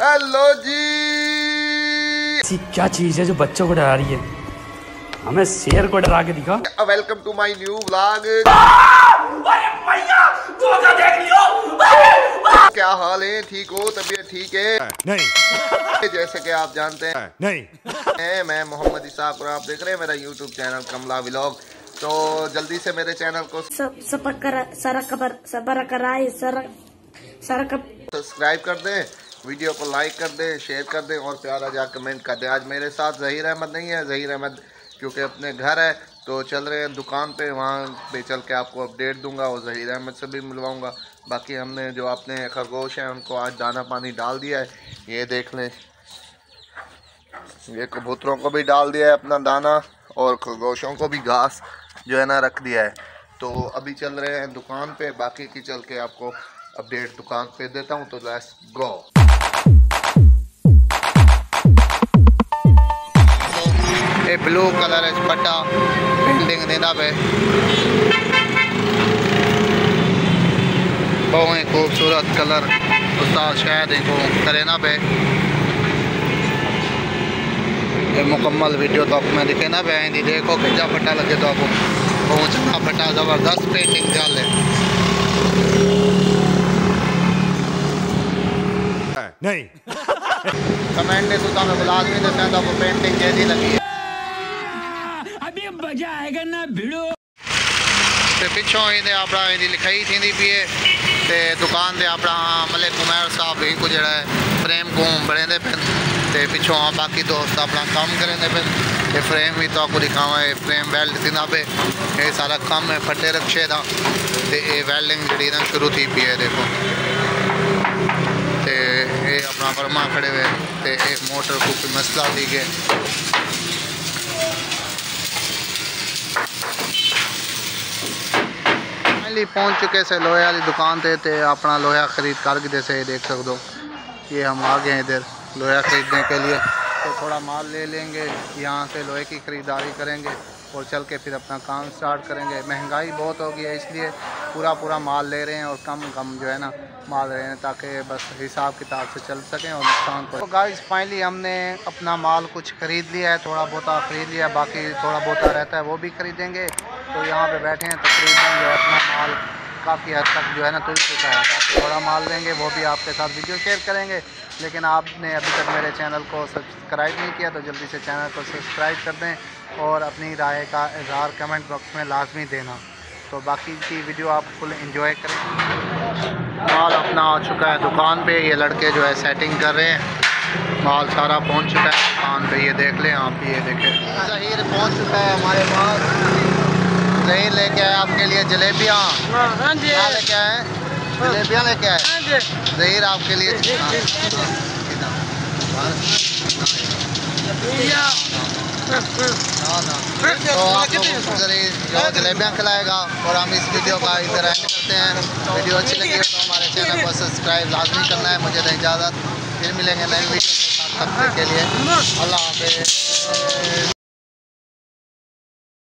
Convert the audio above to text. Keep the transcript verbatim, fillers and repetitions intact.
Hello जी। ऐसी क्या चीज है जो बच्चों को डरा रही है? हमें शेर को डरा के दिखा। Welcome to my new vlog. क्या हाल है? ठीक हो? तबीयत ठीक है? नहीं। जैसे कि आप जानते हैं नहीं मैं मोहम्मद इसाक और आप देख रहे हैं मेरा यूट्यूब चैनल कमला व्लॉग। तो जल्दी से मेरे चैनल को सब्सक्राइब कर दें, वीडियो को लाइक कर दें, शेयर कर दें और प्यारा जा कमेंट कर दें। आज मेरे साथ ज़हीर अहमद नहीं है। ज़हीर अहमद क्योंकि अपने घर है तो चल रहे हैं दुकान पे, वहाँ पे चल के आपको अपडेट दूंगा और ज़हीर अहमद से भी मिलवाऊंगा। बाकी हमने जो अपने खरगोश हैं उनको आज दाना पानी डाल दिया है। ये देख लें, ये कबूतरों को भी डाल दिया है अपना दाना और खरगोशों को भी घास जो है ना रख दिया है। तो अभी चल रहे हैं दुकान पे, बाकी की चल के आपको अपडेट दुकान पे देता हूँ। तो लेट्स गो। ये ब्लू कलर है पट्टा पेंटिंग देना पे बहुत ही खूबसूरत कलर उस्ताद शायद इनको करे ना पे ये मुकम्मल वीडियो तो आपको मैं दिखे ना पे आएंगी। देखो खिंचा पट्टा लगे तो आपको बहुत अच्छा पट्टा ज़बरदस्त पेंटिंग चल है। नहीं कमेंट ने सुधा में लाजमी दसा तो आपको पेंटिंग कैसी लगी है। अभी मजा आएगा ना भिड़ो। ते पिछों इहदे अपना इहदी लिखाई थींदी पई है ते दुकान दे अपना मलिक उमैर साहब इनको जड़ा है फ्रेम को बनेंदे पे ते पिछों बाकी दोस्त अपना काम करेंदे पे। ये फ्रेम भी तो आपको दिखावा है, फ्रेम वेल्ड थींदा पे ये सारा काम है फटे रक्शे दा ते ये वेल्डिंग जड़ी ना शुरू थी पई है। देखो ते ये अपना फरमा खड़े हुए ते एक मोटर को कोई मसला थी के पहुंच चुके से लोहे वाली दुकान पे ते अपना लोहा खरीद कर गए से देख सकते हो। ये हम आ गए इधर लोहा खरीदने के लिए तो थोड़ा माल ले लेंगे, यहाँ से लोहे की ख़रीदारी करेंगे और चल के फिर अपना काम स्टार्ट करेंगे। महंगाई बहुत हो गई है इसलिए पूरा पूरा माल ले रहे हैं और कम कम जो है ना माल रहे हैं ताकि बस हिसाब किताब से चल सकें और नुकसान को। तो गाइस फाइनली हमने अपना माल कुछ ख़रीद लिया है, थोड़ा बहुत ख़रीद लिया, बाकी थोड़ा बहुत रहता है वो भी ख़रीदेंगे। तो यहाँ पे बैठे हैं तकरीबन जो है अपना माल काफ़ी हद तक जो है ना तुल चुका है। बाकी थोड़ा माल लेंगे वो भी आपके साथ वीडियो शेयर करेंगे। लेकिन आपने अभी तक मेरे चैनल को सब्सक्राइब नहीं किया तो जल्दी से चैनल को सब्सक्राइब कर दें और अपनी राय का इज़हार कमेंट बॉक्स में लाजमी देना। तो बाकी की वीडियो आप फुल एंजॉय करें। माल अपना आ चुका है दुकान पे, ये लड़के जो है सेटिंग कर रहे हैं। माल सारा पहुंच चुका है दुकान पे, ये देख लें आप, ये देखें ज़हीर पहुंच चुका है हमारे पास। ज़हीर लेके आए आपके लिए जलेबियाँ। क्या लेके आए? जलेबियाँ लेके आए ज़हीर आपके लिए। तो आप लोगों को जो जलेबियाँ खिलाएगा और हम इस वीडियो का इधर एंड करते हैं। वीडियो अच्छी लगी हो तो हमारे चैनल को सब्सक्राइब लाजमी करना है। मुझे तो इजाज़त, फिर मिलेंगे नई वीडियो के साथ, तब तक के लिए अल्लाह हाफ़िज़।